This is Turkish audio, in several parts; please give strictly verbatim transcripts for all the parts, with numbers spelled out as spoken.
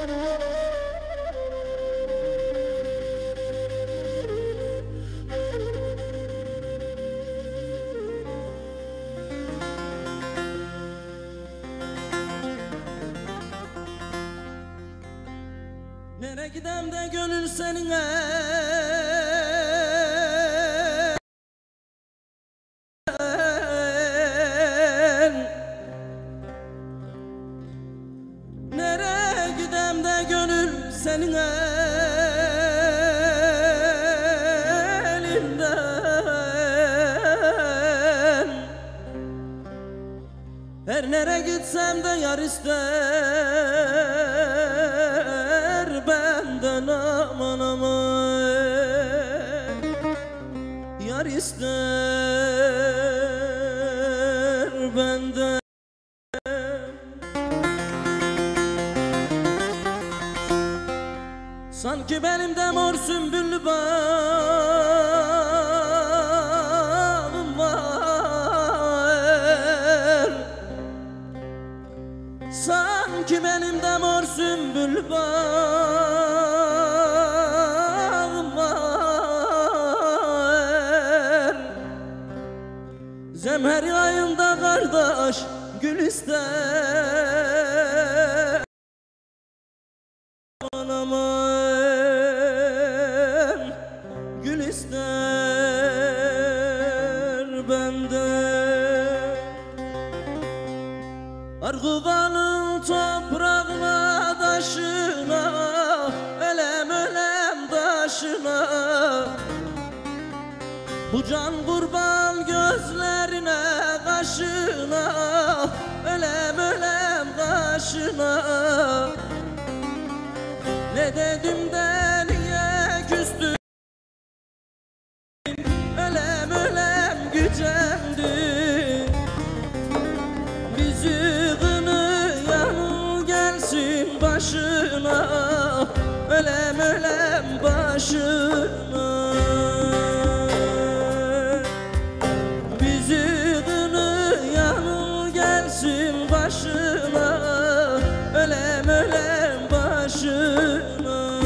Nereye gidem de gönül seninle Nereye gidem de gönül senin elinden Her nereye gitsem de yar ister benden aman aman Yar ister benden Sanki benim de mor sümbüllü bağım var Sanki benim de mor sümbüllü bağım var Zemher yayında kardeş gül ister Aman aman gül ister benden Arguvanın toprağına taşına Ölem ölem taşına Bu can kurban gözlerine kaşına Ölem ölem kaşına Ne dedim de niye küstün Ölem ölem gücendin Bizi gını yanı gelsin başına Ölem ölem başına Bizi gını yanı gelsin başına Ölem ölem başına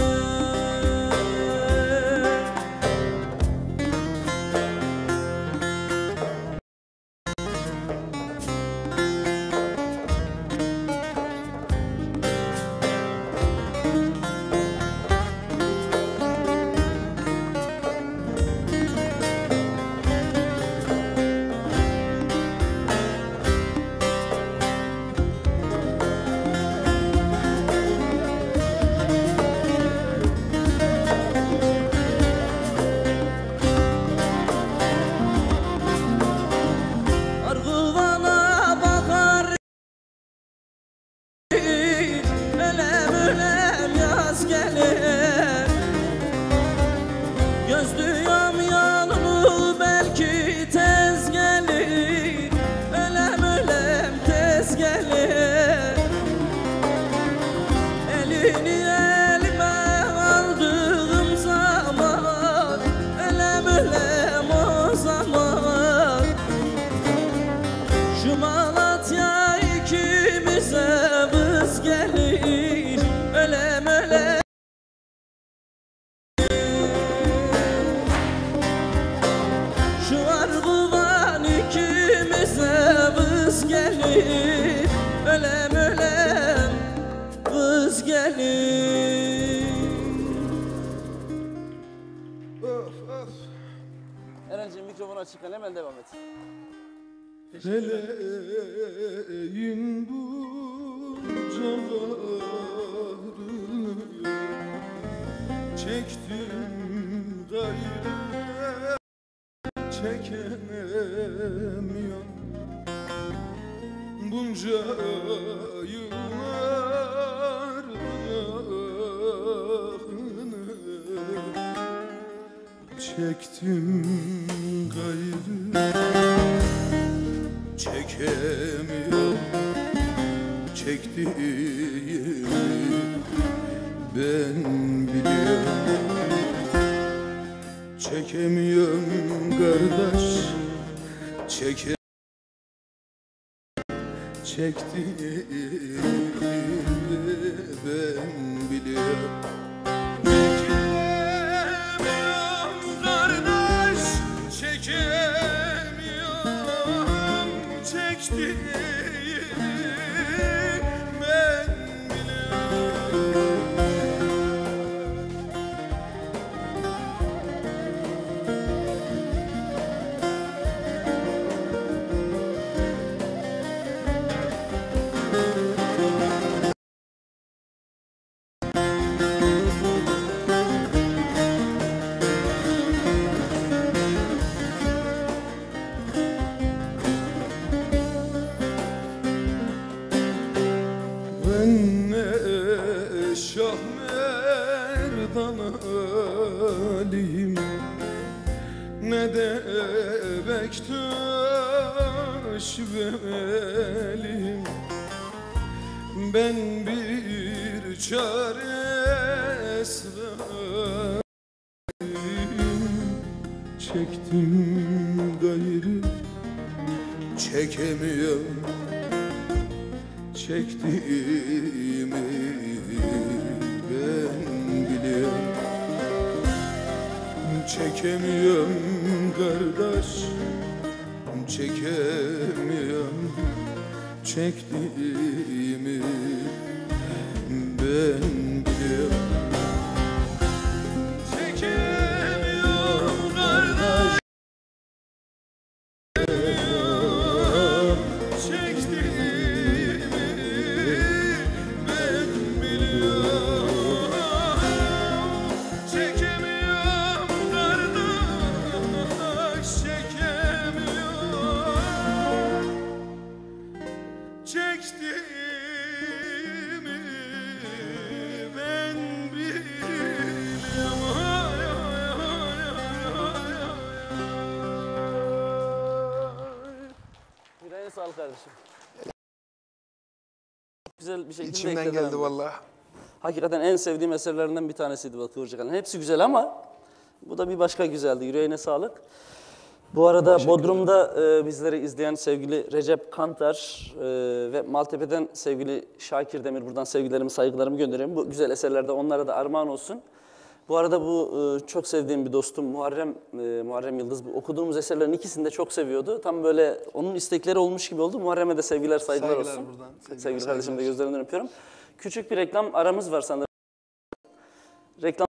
Gözlüyüm yanımı belki tez gelir Ölem ölem tez gelir Elini elime aldığım zaman Ölem ölem o zaman Şu Malatya ikimize vız gelir Ölem ölem Vız gelir, ölem ölem vız gelir. Of of. Erenciğim mikrofonu açıklan, hemen devam et. Feleğin bu cavarını çektim gayrı çekemiyorum. Bunca yıllar günahını çektim gayrı çekemiyorum. Çektiğimi ben biliyorum. Çekemiyorum kardeş, çeke çektiğimi ben Şah Merdan Ali'yim, ne de Bektaş Veli'yim. Ben bir çare esrarım, çektim gayrı çekemiyorum, çektiğimi ben biliyorum. Çekemiyorum kardeş, çekemiyorum, çektiğimi ben biliyorum. Çekemiyorum kardeş, çektiğimi ben biliyorum. Çekemiyorum kardeş, çekemiyorum, çektiğimi ben biliyorum. Yüreğine sağlık kardeşim. Güzel bir şekilde İçimden ekledin geldi abi. vallahi. Hakikaten en sevdiğim eserlerinden bir tanesiydi bu Kıvırcık Ali'nin. Hepsi güzel ama bu da bir başka güzeldi. Yüreğine sağlık. Bu arada Bodrum'da e, bizleri izleyen sevgili Recep Kantar e, ve Maltepe'den sevgili Şakir Demir, buradan sevgilerimi, saygılarımı gönderiyorum. Bu güzel eserlerde onlara da armağan olsun. Bu arada bu e, çok sevdiğim bir dostum Muharrem e, Muharrem Yıldız, bu okuduğumuz eserlerin ikisini de çok seviyordu. Tam böyle onun istekleri olmuş gibi oldu. Muharrem'e de sevgiler, saygılar Saygılar olsun. buradan, Sevgili sevgiler, kardeşim de saygılar. gözlerinden öpüyorum. Küçük bir reklam aramız var sanırım. Reklam